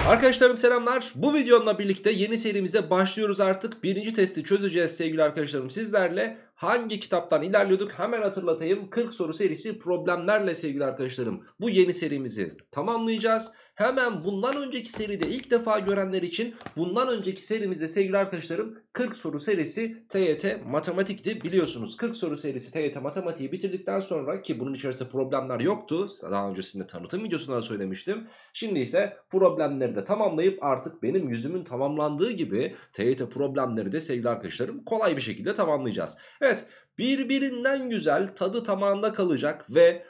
Arkadaşlarım selamlar. Bu videomla birlikte yeni serimize başlıyoruz artık. Birinci testi çözeceğiz sevgili arkadaşlarım sizlerle. Hangi kitaptan ilerliyorduk hemen hatırlatayım. 40 soru serisi problemlerle sevgili arkadaşlarım. Bu yeni serimizi tamamlayacağız. Hemen bundan önceki seride ilk defa görenler için bundan önceki serimizde sevgili arkadaşlarım 40 soru serisi TYT matematikti. Biliyorsunuz 40 soru serisi TYT matematiği bitirdikten sonra ki bunun içerisinde problemler yoktu. Daha öncesinde tanıtım videosunda da söylemiştim. Şimdi ise problemleri de tamamlayıp artık benim yüzümün tamamlandığı gibi TYT problemleri de sevgili arkadaşlarım kolay bir şekilde tamamlayacağız. Evet, birbirinden güzel, tadı tamamında kalacak ve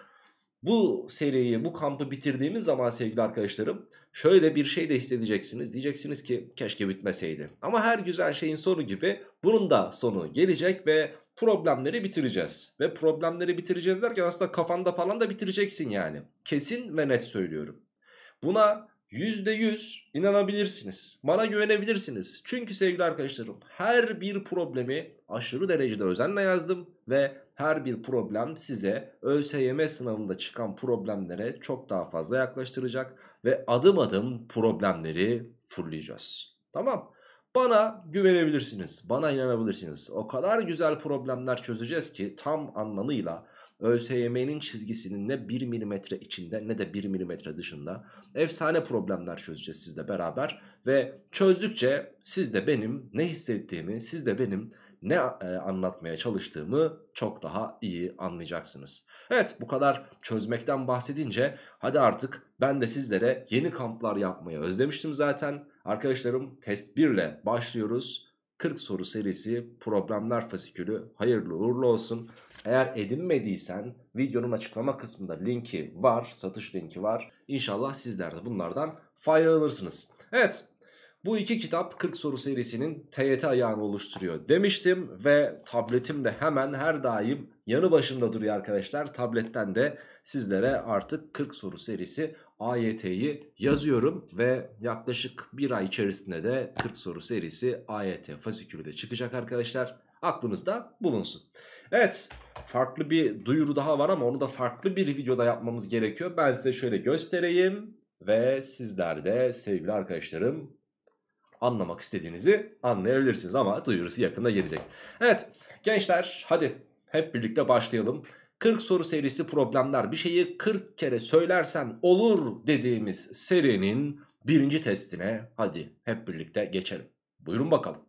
bu seriyi, bu kampı bitirdiğimiz zaman sevgili arkadaşlarım şöyle bir şey de hissedeceksiniz. Diyeceksiniz ki keşke bitmeseydi. Ama her güzel şeyin sonu gibi bunun da sonu gelecek ve problemleri bitireceğiz. Ve problemleri bitireceğiz derken aslında kafanda falan da bitireceksin yani. Kesin ve net söylüyorum. Buna %100 inanabilirsiniz. Bana güvenebilirsiniz. Çünkü sevgili arkadaşlarım her bir problemi aşırı derecede özenle yazdım ve her bir problem size ÖSYM sınavında çıkan problemlere çok daha fazla yaklaştıracak ve adım adım problemleri fulleyeceğiz. Tamam. Bana güvenebilirsiniz. Bana inanabilirsiniz. O kadar güzel problemler çözeceğiz ki tam anlamıyla ÖSYM'nin çizgisinin ne 1 milimetre içinde ne de 1 milimetre dışında efsane problemler çözeceğiz sizle beraber. Ve çözdükçe siz de benim ne hissettiğimi, siz de benim ne anlatmaya çalıştığımı çok daha iyi anlayacaksınız. Evet, bu kadar çözmekten bahsedince hadi artık ben de sizlere yeni kamplar yapmayı özlemiştim zaten. Arkadaşlarım test 1 ile başlıyoruz. 40 soru serisi problemler fasikülü hayırlı uğurlu olsun. Eğer edinmediysen videonun açıklama kısmında linki var, satış linki var. İnşallah sizler de bunlardan faydalanırsınız. Evet, bu iki kitap 40 soru serisinin TYT ayağını oluşturuyor demiştim ve tabletim de hemen her daim yanı başında duruyor arkadaşlar. Tabletten de sizlere artık 40 soru serisi AYT'yi yazıyorum ve yaklaşık bir ay içerisinde de 40 soru serisi AYT fasikülü de çıkacak arkadaşlar. Aklınızda bulunsun. Evet, farklı bir duyuru daha var ama onu da farklı bir videoda yapmamız gerekiyor. Ben size şöyle göstereyim ve sizler de sevgili arkadaşlarım anlamak istediğinizi anlayabilirsiniz ama duyurusu yakında gelecek. Evet gençler, hadi hep birlikte başlayalım. 40 soru serisi problemler, bir şeyi 40 kere söylersen olur dediğimiz serinin birinci testine hadi hep birlikte geçelim. Buyurun bakalım.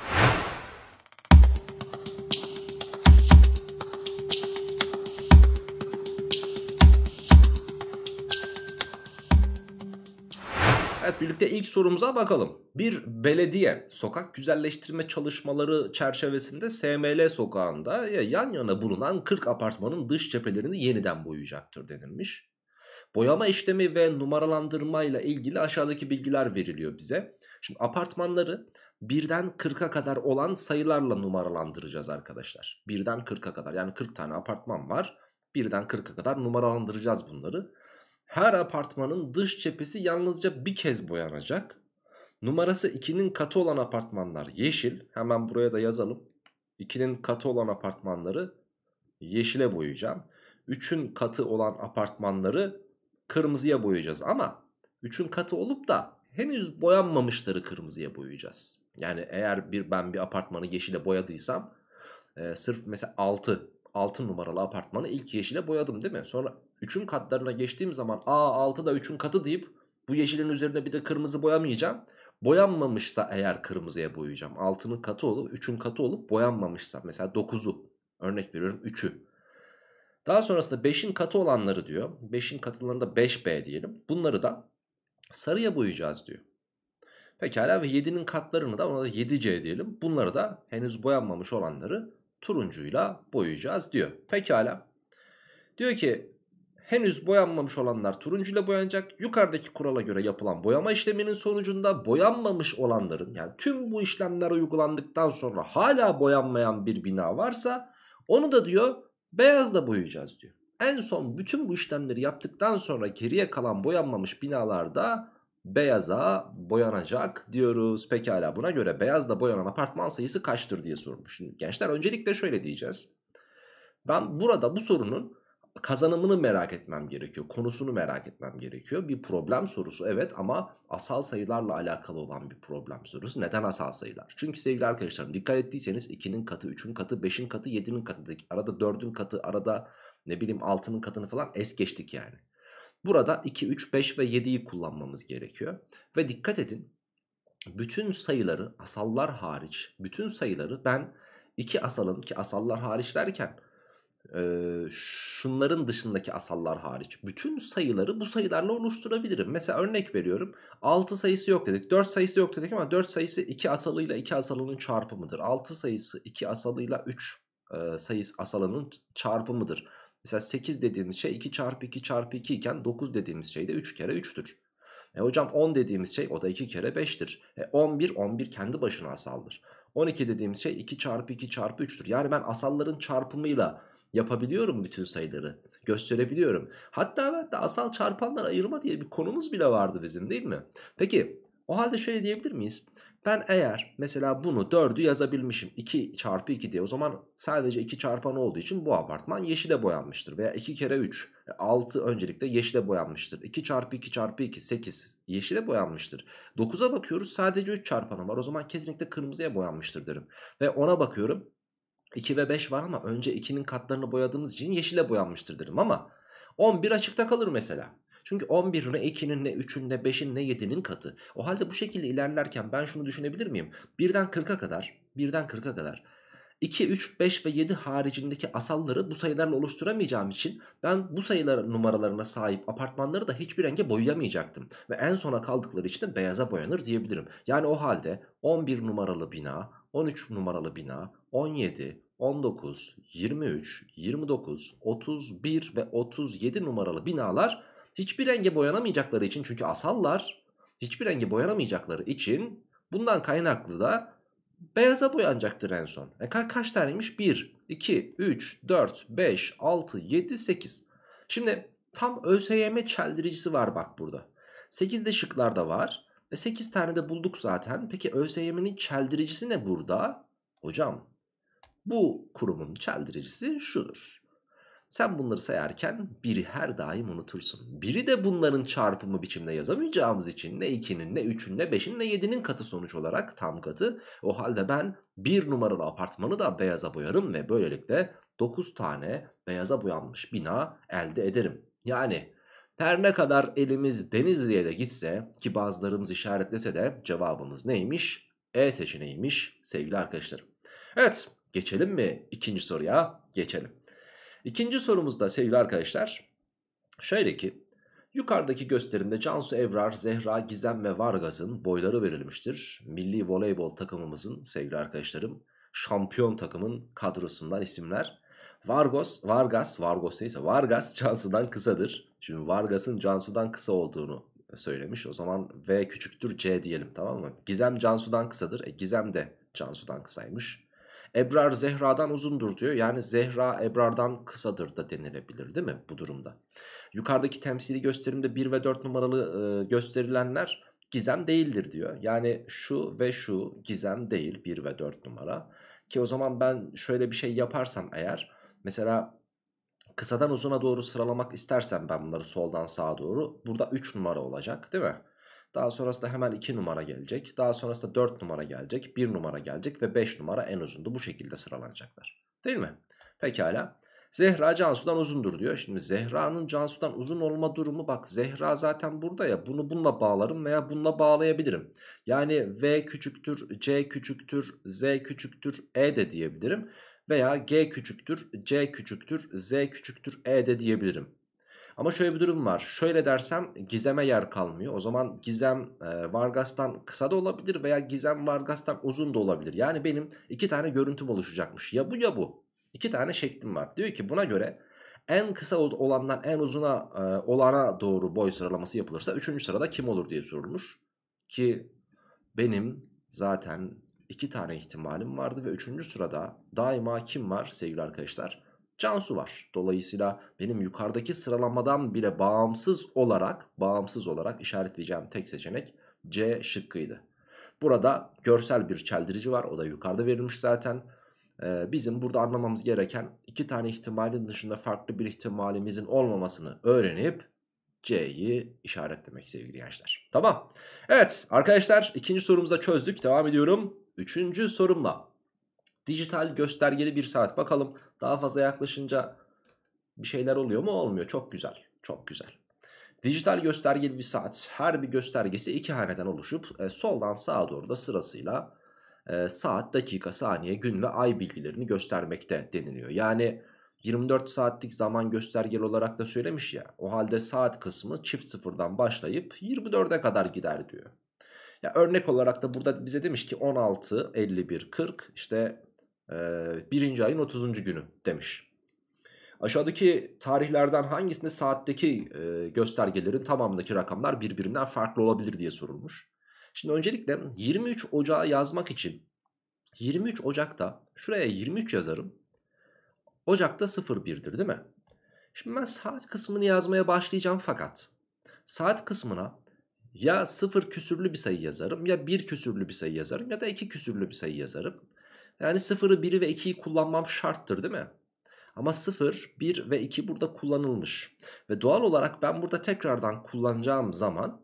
Evet, birlikte ilk sorumuza bakalım. Bir belediye sokak güzelleştirme çalışmaları çerçevesinde SML sokağında yan yana bulunan 40 apartmanın dış cephelerini yeniden boyayacaktır denilmiş. Boyama işlemi ve numaralandırma ile ilgili aşağıdaki bilgiler veriliyor bize. Şimdi apartmanları birden 40'a kadar olan sayılarla numaralandıracağız arkadaşlar. Birden 40'a kadar, yani 40 tane apartman var. Birden 40'a kadar numaralandıracağız bunları. Her apartmanın dış cephesi yalnızca bir kez boyanacak. Numarası 2'nin katı olan apartmanlar yeşil. Hemen buraya da yazalım. 2'nin katı olan apartmanları yeşile boyayacağım. 3'ün katı olan apartmanları kırmızıya boyayacağız. Ama 3'ün katı olup da henüz boyanmamışları kırmızıya boyayacağız. Yani eğer ben bir apartmanı yeşile boyadıysam sırf mesela 6 numaralı apartmanı ilk yeşile boyadım değil mi? Sonra 3'ün katlarına geçtiğim zaman 6 da 3'ün katı deyip bu yeşilin üzerine bir de kırmızı boyamayacağım. Boyanmamışsa eğer kırmızıya boyayacağım. 6'nın katı olup 3'ün katı olup boyanmamışsa mesela 9'u, örnek veriyorum 3'ü. Daha sonrasında 5'in katı olanları diyor. 5'in katılarını da 5B diyelim. Bunları da sarıya boyayacağız diyor. Pekala, ve 7'nin katlarını da ona da 7C diyelim. Bunları da henüz boyanmamış olanları turuncuyla boyayacağız diyor. Pekala. Diyor ki henüz boyanmamış olanlar turuncuyla boyanacak. Yukarıdaki kurala göre yapılan boyama işleminin sonucunda boyanmamış olanların, yani tüm bu işlemler uygulandıktan sonra hala boyanmayan bir bina varsa onu da diyor beyazla boyayacağız diyor. En son bütün bu işlemleri yaptıktan sonra geriye kalan boyanmamış binalarda beyaza boyanacak diyoruz. Pekala, buna göre beyazla boyanan apartman sayısı kaçtır diye sormuş. Şimdi gençler öncelikle şöyle diyeceğiz. Ben burada bu sorunun kazanımını merak etmem gerekiyor. Konusunu merak etmem gerekiyor. Bir problem sorusu evet, ama asal sayılarla alakalı olan bir problem sorusu. Neden asal sayılar? Çünkü sevgili arkadaşlarım, dikkat ettiyseniz 2'nin katı, 3'ün katı, 5'in katı, 7'nin katı dedik. Arada 4'ün katı, arada ne bileyim 6'nın katını falan es geçtik yani. Burada 2, 3, 5 ve 7'yi kullanmamız gerekiyor. Ve dikkat edin, bütün sayıları, asallar hariç bütün sayıları ben iki asalın, ki asallar hariç derken şunların dışındaki asallar hariç bütün sayıları bu sayılarla oluşturabilirim. Mesela örnek veriyorum, 6 sayısı yok dedik, 4 sayısı yok dedik, ama 4 sayısı 2 asalıyla 2 asalının çarpımıdır. 6 sayısı 2 asalıyla 3 sayısı asalının çarpımıdır. Mesela 8 dediğimiz şey 2 çarpı 2 çarpı 2 iken 9 dediğimiz şey de 3 kere 3'tür. Hocam 10 dediğimiz şey, o da 2 kere 5'tir. 11 kendi başına asaldır. 12 dediğimiz şey 2 çarpı 2 çarpı 3'tür. Yani ben asalların çarpımıyla yapabiliyorum bütün sayıları. Gösterebiliyorum. Hatta asal çarpanlar ayırma diye bir konumuz bile vardı bizim, değil mi? Peki o halde şöyle diyebilir miyiz? Ben eğer mesela bunu 4'ü yazabilmişim 2 çarpı 2 diye, o zaman sadece 2 çarpan olduğu için bu apartman yeşile boyanmıştır. Veya 2 kere 3 6 öncelikle yeşile boyanmıştır. 2 çarpı 2 çarpı 2 8 yeşile boyanmıştır. 9'a bakıyoruz, sadece 3 çarpanı var, o zaman kesinlikle kırmızıya boyanmıştır derim. Ve 10'a bakıyorum, 2 ve 5 var ama önce 2'nin katlarını boyadığımız için yeşile boyanmıştır derim. Ama 11 açıkta kalır mesela. Çünkü 11 ne 2'nin ne 3'ün ne 5'in ne 7'nin katı. O halde bu şekilde ilerlerken ben şunu düşünebilir miyim? Birden 40'a kadar 2, 3, 5 ve 7 haricindeki asalları bu sayılarla oluşturamayacağım için ben bu sayılar numaralarına sahip apartmanları da hiçbir renge boyayamayacaktım. Ve en sona kaldıkları için de beyaza boyanır diyebilirim. Yani o halde 11 numaralı bina, 13 numaralı bina, 17, 19, 23, 29, 31 ve 37 numaralı binalar hiçbir renge boyanamayacakları için, çünkü asallar, hiçbir renge boyanamayacakları için bundan kaynaklı da beyaza boyanacaktır en son. Kaç taneymiş? 1, 2, 3, 4, 5, 6, 7, 8. Şimdi tam ÖSYM çeldiricisi var bak burada. 8 de şıklarda var. Ve 8 tane de bulduk zaten. Peki ÖSYM'nin çeldiricisi ne burada? Hocam, bu kurumun çeldiricisi şudur. Sen bunları sayarken biri her daim unutursun. Biri de bunların çarpımı biçimde yazamayacağımız için ne 2'nin ne 3'ün ne 5'in ne 7'nin katı sonuç olarak tam katı. O halde ben bir numaralı apartmanı da beyaza boyarım ve böylelikle 9 tane beyaza boyanmış bina elde ederim. Yani her ne kadar elimiz Denizli'ye de gitse, ki bazılarımız işaretlese de, cevabımız neymiş? E seçeneğiymiş sevgili arkadaşlarım. Evet, geçelim mi ikinci soruya? Geçelim. İkinci sorumuzda sevgili arkadaşlar şöyle ki, yukarıdaki gösterimde Cansu, Ebrar, Zehra, Gizem ve Vargas'ın boyları verilmiştir. Milli voleybol takımımızın sevgili arkadaşlarım şampiyon takımın kadrosundan isimler. Vargas Cansu'dan kısadır. Şimdi Vargas'ın Cansu'dan kısa olduğunu söylemiş. O zaman V küçüktür C diyelim, tamam mı? Gizem Cansu'dan kısadır. Gizem de Cansu'dan kısaymış. Ebrar Zehra'dan uzundur diyor. Yani Zehra Ebrar'dan kısadır da denilebilir değil mi bu durumda? Yukarıdaki temsili gösterimde 1 ve 4 numaralı gösterilenler Gizem değildir diyor. Yani şu ve şu Gizem değil, 1 ve 4 numara. Ki o zaman ben şöyle bir şey yaparsam eğer, mesela kısadan uzuna doğru sıralamak istersem ben bunları soldan sağa doğru, burada 3 numara olacak değil mi? Daha sonrasında hemen 2 numara gelecek. Daha sonrasında 4 numara gelecek. 1 numara gelecek ve 5 numara en uzundu. Bu şekilde sıralanacaklar. Değil mi? Pekala. Zehra Cansu'dan uzundur diyor. Şimdi Zehra'nın Cansu'dan uzun olma durumu, bak Zehra zaten burada ya, bunu bununla bağlarım veya bununla bağlayabilirim. Yani V küçüktür, C küçüktür, Z küçüktür, E de diyebilirim. Veya G küçüktür, C küçüktür, Z küçüktür, E de diyebilirim. Ama şöyle bir durum var. Şöyle dersem Gizem'e yer kalmıyor. O zaman Gizem Vargas'tan kısa da olabilir veya Gizem Vargas'tan uzun da olabilir. Yani benim iki tane görüntüm oluşacakmış. Ya bu ya bu. İki tane şeklim var. Diyor ki buna göre en kısa olandan en uzuna olana doğru boy sıralaması yapılırsa 3. sırada kim olur diye sorulmuş. Ki benim zaten iki tane ihtimalim vardı ve 3. sırada daima kim var sevgili arkadaşlar? Cansu var. Dolayısıyla benim yukarıdaki sıralamadan bile bağımsız olarak işaretleyeceğim tek seçenek C şıkkıydı. Burada görsel bir çeldirici var. O da yukarıda verilmiş zaten. Bizim burada anlamamız gereken 2 tane ihtimalin dışında farklı bir ihtimalimizin olmamasını öğrenip C'yi işaretlemek sevgili gençler. Tamam. Evet arkadaşlar, ikinci sorumuzu da çözdük. Devam ediyorum. Üçüncü sorumla. Dijital göstergeli bir saat. Bakalım daha fazla yaklaşınca bir şeyler oluyor mu? Olmuyor. Çok güzel. Çok güzel. Dijital göstergeli bir saat. Her bir göstergesi 2 haneden oluşup soldan sağa doğru da sırasıyla saat, dakika, saniye, gün ve ay bilgilerini göstermekte deniliyor. Yani 24 saatlik zaman göstergeli olarak da söylemiş ya. O halde saat kısmı çift sıfırdan başlayıp 24'e kadar gider diyor. Ya örnek olarak da burada bize demiş ki 16, 51, 40 işte birinci ayın 30. günü demiş. Aşağıdaki tarihlerden hangisinde saatteki göstergelerin tamamındaki rakamlar birbirinden farklı olabilir diye sorulmuş. Şimdi öncelikle 23 Ocağı yazmak için 23 Ocak'ta şuraya 23 yazarım. Ocak'ta 01'dir değil mi? Şimdi ben saat kısmını yazmaya başlayacağım fakat saat kısmına ya 0 küsürlü bir sayı yazarım ya 1 küsürlü bir sayı yazarım ya da 2 küsürlü bir sayı yazarım. Yani 0'ı 1'i ve 2'yi kullanmam şarttır değil mi? Ama 0, 1 ve 2 burada kullanılmış. Ve doğal olarak ben burada tekrardan kullanacağım zaman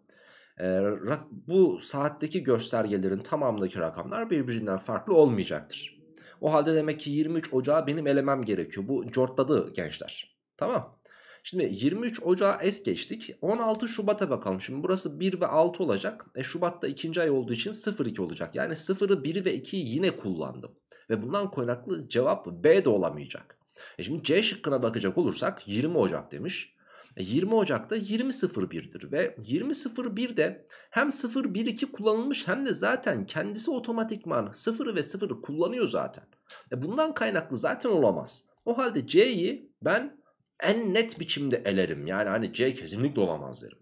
bu saatteki göstergelerin tamamındaki rakamlar birbirinden farklı olmayacaktır. O halde demek ki 23 Ocağı benim elemem gerekiyor. Bu cortladı gençler. Tamam. Şimdi 23 Ocağı es geçtik. 16 Şubat'a bakalım. Şimdi burası 1 ve 6 olacak. Şubat'ta ikinci ay olduğu için 0-2 olacak. Yani 0'ı, 1'i ve 2'yi yine kullandım. Ve bundan kaynaklı cevap B de olamayacak. Şimdi C şıkkına bakacak olursak 20 Ocak demiş. 20 Ocak'ta 20.01'dir ve 20.01'de hem 0-1-2 kullanılmış hem de zaten kendisi otomatikman 0'ı ve 0'ı kullanıyor zaten. Bundan kaynaklı zaten olamaz. O halde C'yi ben en net biçimde elerim. Yani hani C kesinlikle olamaz derim.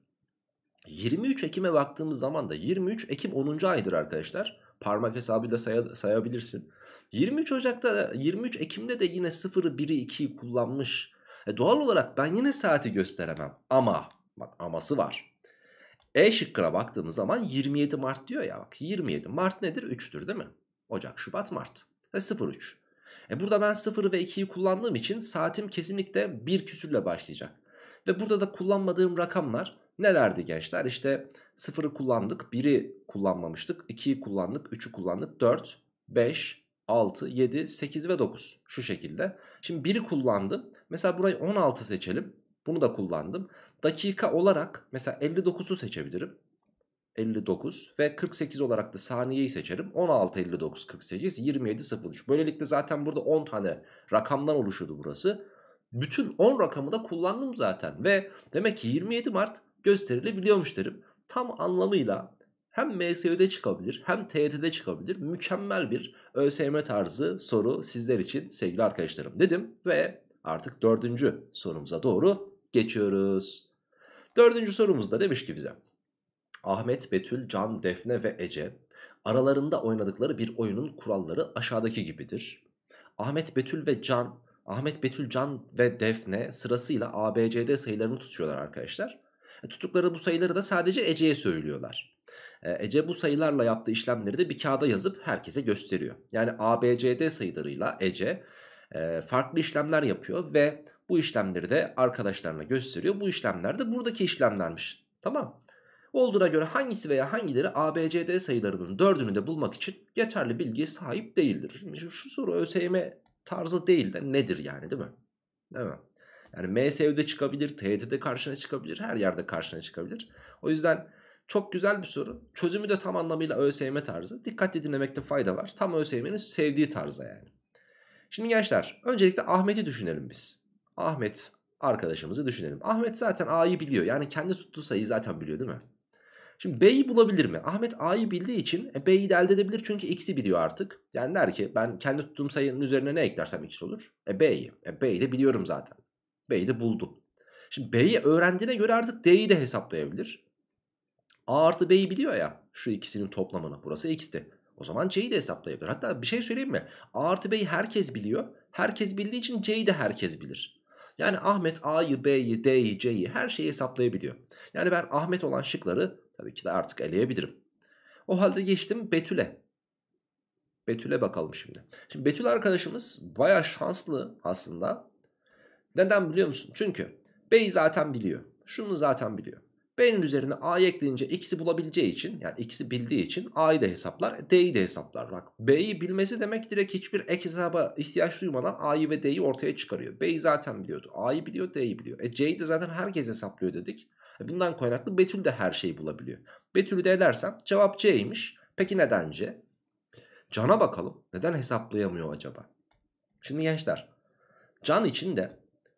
23 Ekim'e baktığımız zaman da 23 Ekim 10. aydır arkadaşlar. Parmak hesabıyla sayabilirsin. 23 Ocak'ta 23 Ekim'de de yine 0'ı 1'i 2'yi kullanmış. Doğal olarak ben yine saati gösteremem. Ama bak aması var. E şıkkına baktığımız zaman 27 Mart diyor ya, bak 27 Mart nedir? 3'tür değil mi? Ocak, Şubat, Mart. 03. Burada ben 0'ı ve 2'yi kullandığım için saatim kesinlikle 1 küsürle başlayacak. Ve burada da kullanmadığım rakamlar nelerdi gençler? İşte 0'ı kullandık, 1'i kullanmamıştık, 2'yi kullandık, 3'ü kullandık, 4, 5, 6, 7, 8 ve 9 şu şekilde. Şimdi 1'i kullandım. Mesela burayı 16 seçelim. Bunu da kullandım. Dakika olarak mesela 59'u seçebilirim. 59 ve 48 olarak da saniyeyi seçerim. 16, 59, 48, 27, 03. Böylelikle zaten burada 10 tane rakamdan oluşuyordu burası. Bütün 10 rakamı da kullandım zaten ve demek ki 27 Mart gösterilebiliyormuş derim. Tam anlamıyla hem MSÜ'de çıkabilir hem TYT'de çıkabilir. Mükemmel bir ÖSYM tarzı soru sizler için sevgili arkadaşlarım dedim ve artık dördüncü sorumuza doğru geçiyoruz. Dördüncü sorumuzda demiş ki bize: Ahmet, Betül, Can, Defne ve Ece aralarında oynadıkları bir oyunun kuralları aşağıdaki gibidir. Ahmet, Betül, Can ve Defne sırasıyla ABCD sayılarını tutuyorlar arkadaşlar. Tuttukları bu sayıları da sadece Ece'ye söylüyorlar. Ece bu sayılarla yaptığı işlemleri de bir kağıda yazıp herkese gösteriyor. Yani ABCD sayılarıyla Ece farklı işlemler yapıyor ve bu işlemleri de arkadaşlarına gösteriyor. Bu işlemler de buradaki işlemlermiş. Tamam. Olduğuna göre hangisi veya hangileri ABCD sayılarının dördünü de bulmak için yeterli bilgiye sahip değildir. Şimdi şu soru ÖSYM tarzı değil de nedir yani, değil mi? Değil mi? Yani MSÜ'de çıkabilir, TYT'de karşına çıkabilir, her yerde karşına çıkabilir. O yüzden çok güzel bir soru. Çözümü de tam anlamıyla ÖSYM tarzı. Dikkatli dinlemekte fayda var. Tam ÖSYM'nin sevdiği tarzda yani. Şimdi gençler, öncelikle Ahmet'i düşünelim biz. Ahmet arkadaşımızı düşünelim. Ahmet zaten A'yı biliyor. Yani kendi tuttuğu sayıyı zaten biliyor değil mi? Şimdi B'yi bulabilir mi? Ahmet A'yı bildiği için B'yi de elde edebilir çünkü X'i biliyor artık. Yani der ki ben kendi tuttuğum sayının üzerine ne eklersem X olur? B'yi. B'yi de biliyorum zaten. B'yi de buldu. Şimdi B'yi öğrendiğine göre artık D'yi de hesaplayabilir. A artı B'yi biliyor ya, şu ikisinin toplamını. Burası X'ti. O zaman C'yi de hesaplayabilir. Hatta bir şey söyleyeyim mi? A artı B'yi herkes biliyor. Herkes bildiği için C'yi de herkes bilir. Yani Ahmet A'yı, B'yi, D'yi, C'yi her şeyi hesaplayabiliyor. Yani ben Ahmet olan şıkları tabii ki de artık eleyebilirim. O halde geçtim Betül'e. Betül'e bakalım şimdi. Şimdi Betül arkadaşımız baya şanslı aslında. Neden biliyor musun? Çünkü B'yi zaten biliyor. Şunu zaten biliyor. B'nin üzerine A'yı ekleyince X'i bulabileceği için, yani X'i bildiği için A'yı da hesaplar, D'yi de hesaplar. Bak, B'yi bilmesi demek direkt hiçbir ek hesaba ihtiyaç duymadan A'yı ve D'yi ortaya çıkarıyor. B'yi zaten biliyordu. A'yı biliyor, D'yi biliyor. C'yi de zaten herkes hesaplıyor dedik. Bundan kaynaklı Betül de her şeyi bulabiliyor. Betül'ü de edersem cevap C'ymiş. Peki neden C? Can'a bakalım. Neden hesaplayamıyor acaba? Şimdi gençler, Can için de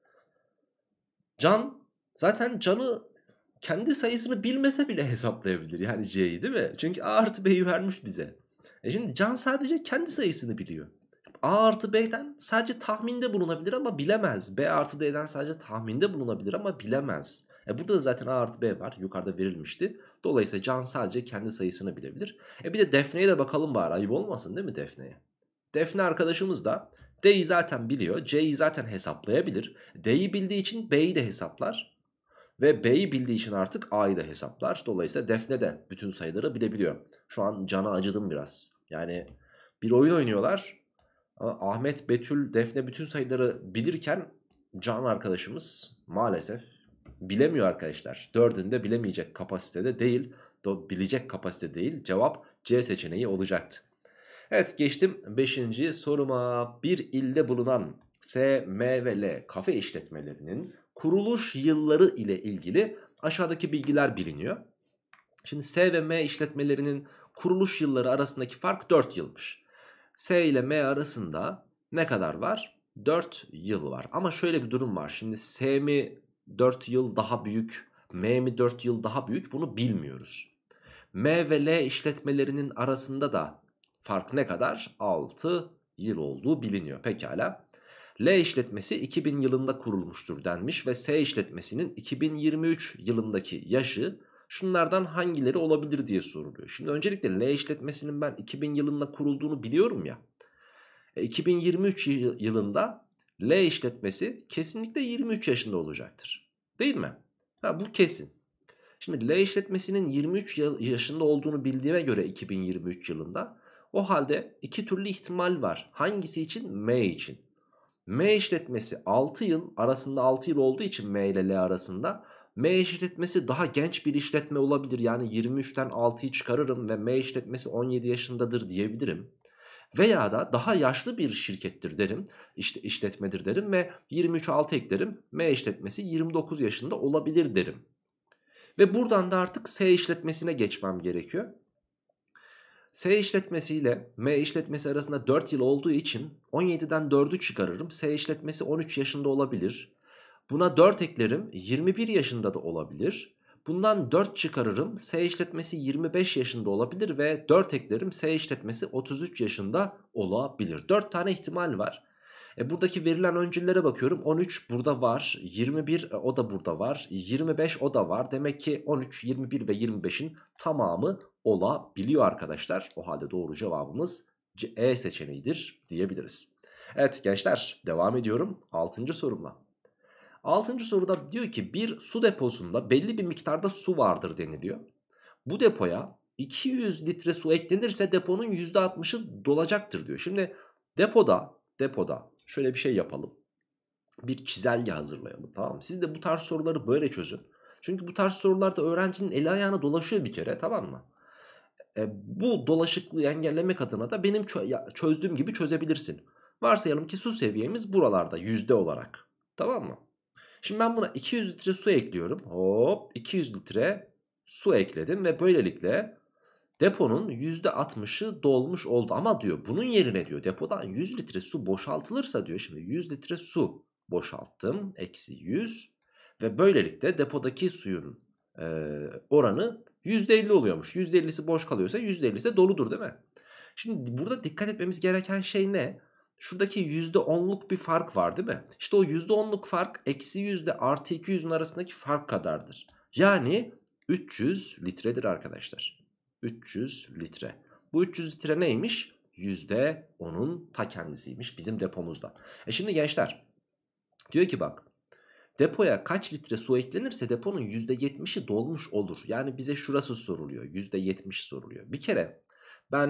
Can zaten Can'ı kendi sayısını bilmese bile hesaplayabilir yani C'yi, değil mi? Çünkü A artı B'yi vermiş bize. Şimdi Can sadece kendi sayısını biliyor. A artı B'den sadece tahminde bulunabilir ama bilemez. B artı D'den sadece tahminde bulunabilir ama bilemez. Burada da zaten A artı B var. Yukarıda verilmişti. Dolayısıyla Can sadece kendi sayısını bilebilir. Bir de Defne'ye de bakalım bari. Ayıp olmasın değil mi Defne'ye? Defne arkadaşımız da D'yi zaten biliyor. C'yi zaten hesaplayabilir. D'yi bildiği için B'yi de hesaplar. Ve B'yi bildiği için artık A'yı da hesaplar. Dolayısıyla Defne de bütün sayıları bilebiliyor. Şu an Can'a acıdım biraz. Yani bir oyun oynuyorlar. Ama Ahmet, Betül, Defne bütün sayıları bilirken Can arkadaşımız maalesef bilemiyor arkadaşlar. Dördünü de bilemeyecek kapasitede değil. Bilecek kapasite değil. Cevap C seçeneği olacaktı. Evet, geçtim 5. soruma. Bir ilde bulunan S, M ve L kafe işletmelerinin kuruluş yılları ile ilgili aşağıdaki bilgiler biliniyor. Şimdi S ve M işletmelerinin kuruluş yılları arasındaki fark 4 yılmış. S ile M arasında ne kadar var? 4 yıl var. Ama şöyle bir durum var. Şimdi S mi 4 yıl daha büyük, M mi 4 yıl daha büyük, bunu bilmiyoruz. M ve L işletmelerinin arasında da fark ne kadar? 6 yıl olduğu biliniyor. Pekala. L işletmesi 2000 yılında kurulmuştur denmiş ve S işletmesinin 2023 yılındaki yaşı şunlardan hangileri olabilir diye soruluyor. Şimdi öncelikle L işletmesinin ben 2000 yılında kurulduğunu biliyorum ya. 2023 yılında L işletmesi kesinlikle 23 yaşında olacaktır. Değil mi? Bu kesin. Şimdi L işletmesinin 23 yaşında olduğunu bildiğime göre 2023 yılında, o halde iki türlü ihtimal var. Hangisi için? M için. M işletmesi 6 yıl, arasında 6 yıl olduğu için M ile L arasında, M işletmesi daha genç bir işletme olabilir. Yani 23'ten 6'yı çıkarırım ve M işletmesi 17 yaşındadır diyebilirim. Veya da daha yaşlı bir şirkettir derim, işte işletmedir derim ve 23'e 6 eklerim, M işletmesi 29 yaşında olabilir derim. Ve buradan da artık S işletmesine geçmem gerekiyor. S işletmesi ile M işletmesi arasında 4 yıl olduğu için 17'den 4'ü çıkarırım. S işletmesi 13 yaşında olabilir. Buna 4 eklerim, 21 yaşında da olabilir. Bundan 4 çıkarırım, S işletmesi 25 yaşında olabilir ve 4 eklerim, S işletmesi 33 yaşında olabilir. 4 tane ihtimal var. Buradaki verilen öncüllere bakıyorum. 13 burada var. 21 o da burada var. 25 o da var. Demek ki 13, 21 ve 25'in tamamı olabiliyor arkadaşlar. O halde doğru cevabımız E seçeneğidir diyebiliriz. Evet gençler, devam ediyorum 6. sorumla. 6. soruda diyor ki bir su deposunda belli bir miktarda su vardır deniliyor. Bu depoya 200 litre su eklenirse deponun %60'ı dolacaktır diyor. Şimdi depoda şöyle bir şey yapalım. Bir çizelge hazırlayalım, tamam mı? Siz de bu tarz soruları böyle çözün. Çünkü bu tarz sorularda öğrencinin eli ayağına dolaşıyor bir kere, tamam mı? Bu dolaşıklığı engellemek adına da benim çözdüğüm gibi çözebilirsin. Varsayalım ki su seviyemiz buralarda yüzde olarak. Tamam mı? Şimdi ben buna 200 litre su ekliyorum. Hop, 200 litre su ekledim ve böylelikle deponun %60'ı dolmuş oldu. Ama diyor bunun yerine diyor depodan 100 litre su boşaltılırsa diyor. Şimdi 100 litre su boşalttım. Eksi 100 ve böylelikle depodaki suyun oranı %50 oluyormuş. %50'si boş kalıyorsa %50'si doludur, değil mi? Şimdi burada dikkat etmemiz gereken şey ne? Şuradaki %10'luk bir fark var, değil mi? İşte o %10'luk fark eksi yüzde artı 200'ün arasındaki fark kadardır. Yani 300 litredir arkadaşlar. 300 litre. Bu 300 litre neymiş? %10'un ta kendisiymiş bizim depomuzda. Şimdi gençler diyor ki bak, depoya kaç litre su eklenirse deponun %70'i dolmuş olur. Yani bize şurası soruluyor. %70 soruluyor. Bir kere ben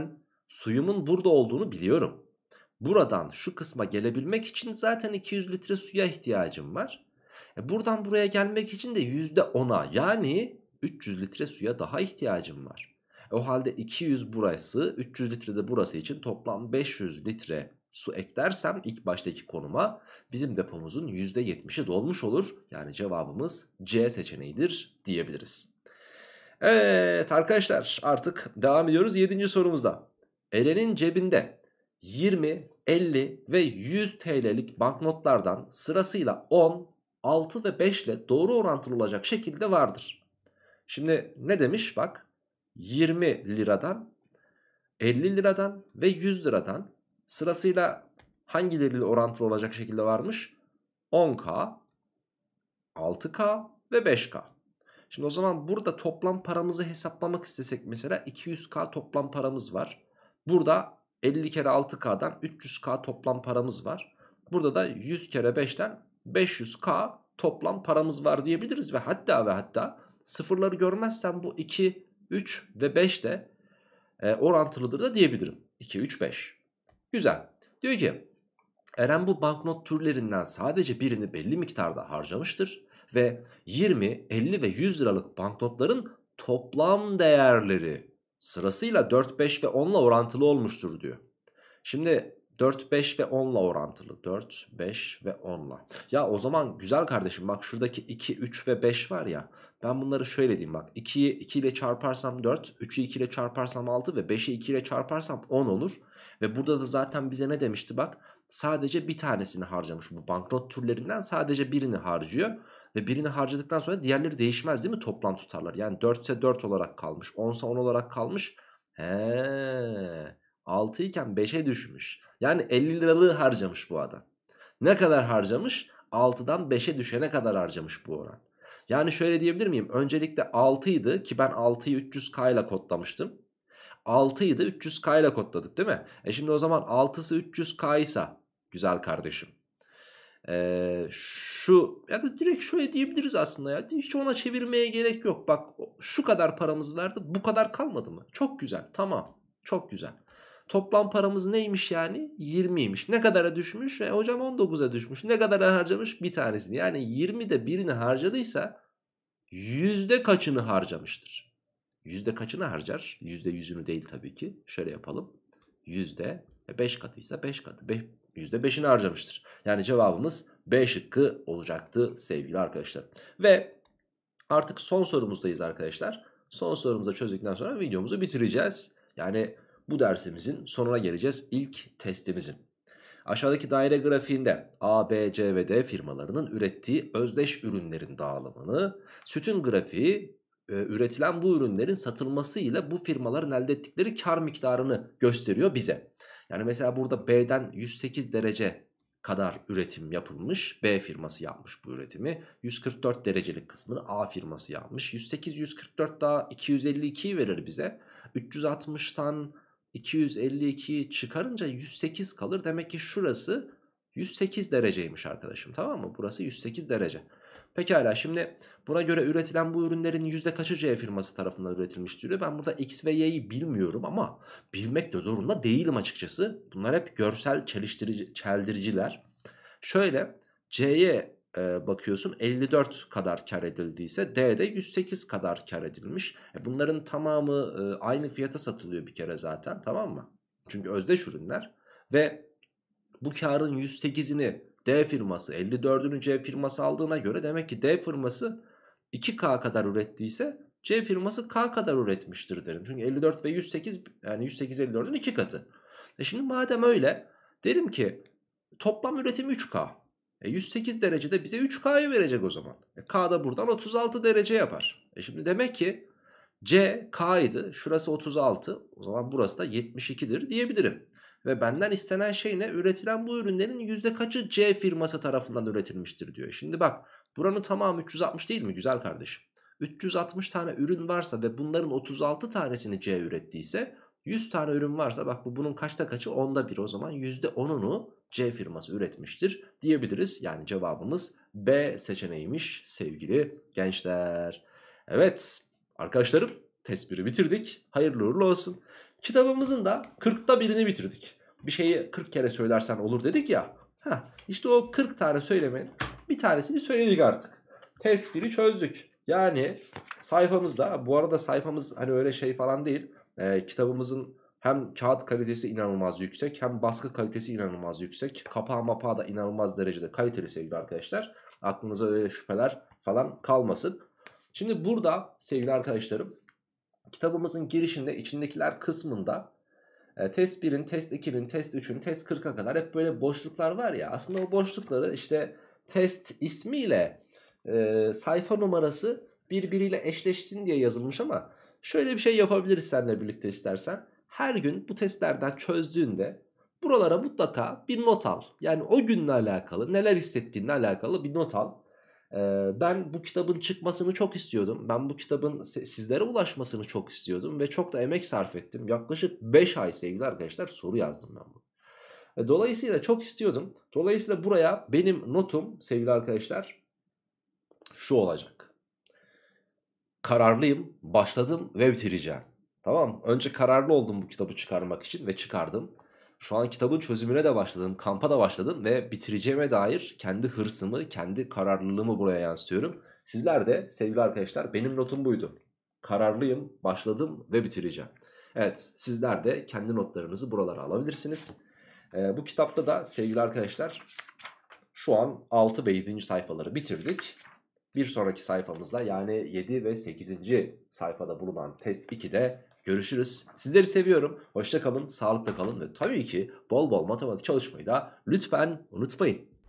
Suyumun burada olduğunu biliyorum. Buradan şu kısma gelebilmek için zaten 200 litre suya ihtiyacım var. Buradan buraya gelmek için de %10'a yani 300 litre suya daha ihtiyacım var. O halde 200 burası, 300 litre de burası için toplam 500 litre su eklersem ilk baştaki konuma bizim depomuzun %70'i dolmuş olur. Yani cevabımız C seçeneğidir diyebiliriz. Evet arkadaşlar, artık devam ediyoruz 7. sorumuzda. Eren'in cebinde 20, 50 ve 100 TL'lik banknotlardan sırasıyla 10, 6 ve 5 ile doğru orantılı olacak şekilde vardır. Şimdi ne demiş bak, 20 liradan, 50 liradan ve 100 liradan sırasıyla hangileriyle orantılı olacak şekilde varmış? 10K, 6K ve 5K. Şimdi o zaman burada toplam paramızı hesaplamak istesek mesela 200K toplam paramız var. Burada 50 kere 6K'dan 300K toplam paramız var. Burada da 100 kere 5'ten 500K toplam paramız var diyebiliriz. Ve hatta sıfırları görmezsem bu 2, 3 ve 5 de orantılıdır da diyebilirim. 2, 3, 5. Güzel. Diyor ki Eren bu banknot türlerinden sadece birini belli miktarda harcamıştır. Ve 20, 50 ve 100 liralık banknotların toplam değerleri sırasıyla 4, 5 ve 10 ile orantılı olmuştur diyor. Şimdi 4, 5 ve 10 ile orantılı. 4, 5 ve 10 ile. Ya o zaman güzel kardeşim bak şuradaki 2, 3 ve 5 var ya. Ben bunları şöyle diyeyim bak. 2'yi 2 ile çarparsam 4, 3'ü 2 ile çarparsam 6 ve 5'i 2 ile çarparsam 10 olur. Ve burada da zaten bize ne demişti bak. Sadece bir tanesini harcamış. Bu banknot türlerinden sadece birini harcıyor. Ve birini harcadıktan sonra diğerleri değişmez değil mi toplam tutarlar? Yani 4 ise 4 olarak kalmış. 10 ise 10 olarak kalmış. 6 iken 5'e düşmüş. Yani 50 liralığı harcamış bu adam. Ne kadar harcamış? 6'dan 5'e düşene kadar harcamış bu oran. Yani şöyle diyebilir miyim? Öncelikle 6 idi ki ben 6'yı 300K ile kodlamıştım. 6 idi 300K ile kodladık değil mi? Şimdi o zaman 6'sı 300K ise güzel kardeşim. Şu ya da direkt şöyle diyebiliriz aslında ya. Hiç ona çevirmeye gerek yok. Bak şu kadar paramız verdi, bu kadar kalmadı mı? Çok güzel, tamam, çok güzel. Toplam paramız neymiş yani? 20'ymiş. Ne kadara düşmüş? Hocam 19'a düşmüş. Ne kadar harcamış? Bir tanesini. Yani 20'de birini harcadıysa yüzde kaçını harcamıştır? Yüzde kaçını harcar? %100'ünü değil tabii ki. Şöyle yapalım. Yüzde 5 katıysa 5 katı. %5'ini harcamıştır. Yani cevabımız B şıkkı olacaktı sevgili arkadaşlar. Ve artık son sorumuzdayız arkadaşlar. Son sorumuzu çözdükten sonra videomuzu bitireceğiz. Yani bu dersimizin sonuna geleceğiz, ilk testimizin. Aşağıdaki daire grafiğinde A, B, C ve D firmalarının ürettiği özdeş ürünlerin dağılımını, sütun grafiği üretilen bu ürünlerin satılması ile bu firmaların elde ettikleri kar miktarını gösteriyor bize. Yani mesela burada B'den 108 derece kadar üretim yapılmış. B firması yapmış bu üretimi. 144 derecelik kısmını A firması yapmış. 108, 144 daha 252'yi verir bize. 360'tan 252'yi çıkarınca 108 kalır. Demek ki şurası 108 dereceymiş arkadaşım, tamam mı? Burası 108 derece. Pekala, şimdi buna göre üretilen bu ürünlerin yüzde kaçı C firması tarafından üretilmiş diyor. Ben burada X ve Y'yi bilmiyorum ama bilmek de zorunda değilim açıkçası. Bunlar hep görsel çeldiriciler. Şöyle C'ye bakıyorsun 54 kadar kar edildiyse D'de 108 kadar kar edilmiş. Bunların tamamı aynı fiyata satılıyor bir kere zaten, tamam mı? Çünkü özdeş ürünler ve bu karın 108'ini D firması 54'ünü C firması aldığına göre demek ki D firması 2K kadar ürettiyse C firması K kadar üretmiştir derim. Çünkü 54 ve 108 yani 108 54'ün 2 katı. Şimdi madem öyle derim ki toplam üretim 3K. 108 derecede bize 3K'yı verecek o zaman. K da buradan 36 derece yapar. Şimdi demek ki C K'ydı. Şurası 36. O zaman burası da 72'dir diyebilirim. Ve benden istenen şey ne? Üretilen bu ürünlerin yüzde kaçı C firması tarafından üretilmiştir diyor. Şimdi bak buranın tamamı 360 değil mi güzel kardeşim? 360 tane ürün varsa ve bunların 36 tanesini C ürettiyse 100 tane ürün varsa bak bunun kaçta kaçı? 10'da 1, o zaman %10'unu C firması üretmiştir diyebiliriz. Yani cevabımız B seçeneğiymiş sevgili gençler. Evet arkadaşlarım, test 1'i bitirdik. Hayırlı uğurlu olsun. Kitabımızın da 40'ta birini bitirdik. Bir şeyi 40 kere söylersen olur dedik ya. İşte o 40 tane söylemenin bir tanesini söyledik artık. Test 1'i çözdük. Yani sayfamızda, bu arada sayfamız hani öyle şey falan değil. Kitabımızın hem kağıt kalitesi inanılmaz yüksek, hem baskı kalitesi inanılmaz yüksek. Kapağı mapağı da inanılmaz derecede kaliteli sevgili arkadaşlar. Aklınıza öyle şüpheler falan kalmasın. Şimdi burada sevgili arkadaşlarım, kitabımızın girişinde, içindekiler kısmında test 1'in, test 2'nin, test 3'ün, test 40'a kadar hep böyle boşluklar var ya. Aslında o boşlukları işte test ismiyle sayfa numarası birbiriyle eşleşsin diye yazılmış, ama şöyle bir şey yapabiliriz seninle birlikte istersen. Her gün bu testlerden çözdüğünde buralara mutlaka bir not al. Yani o günle alakalı, neler hissettiğinle alakalı bir not al. Ben bu kitabın çıkmasını çok istiyordum. Ben bu kitabın sizlere ulaşmasını çok istiyordum ve çok da emek sarf ettim. Yaklaşık 5 ay sevgili arkadaşlar soru yazdım ben bunu. Dolayısıyla çok istiyordum. Dolayısıyla buraya benim notum sevgili arkadaşlar şu olacak: kararlıyım, başladım ve bitireceğim. Tamam, önce kararlı oldum bu kitabı çıkarmak için ve çıkardım. Şu an kitabın çözümüne de başladım, kampa da başladım ve bitireceğime dair kendi hırsımı, kendi kararlılığımı buraya yansıtıyorum. Sizler de sevgili arkadaşlar, benim notum buydu: kararlıyım, başladım ve bitireceğim. Evet, sizler de kendi notlarınızı buralara alabilirsiniz. Bu kitapta da sevgili arkadaşlar şu an 6 ve 7. sayfaları bitirdik. Bir sonraki sayfamızda, yani 7 ve 8. sayfada bulunan test 2'de görüşürüz. Sizleri seviyorum. Hoşça kalın, sağlıkla kalın ve tabii ki bol bol matematik çalışmayı da lütfen unutmayın.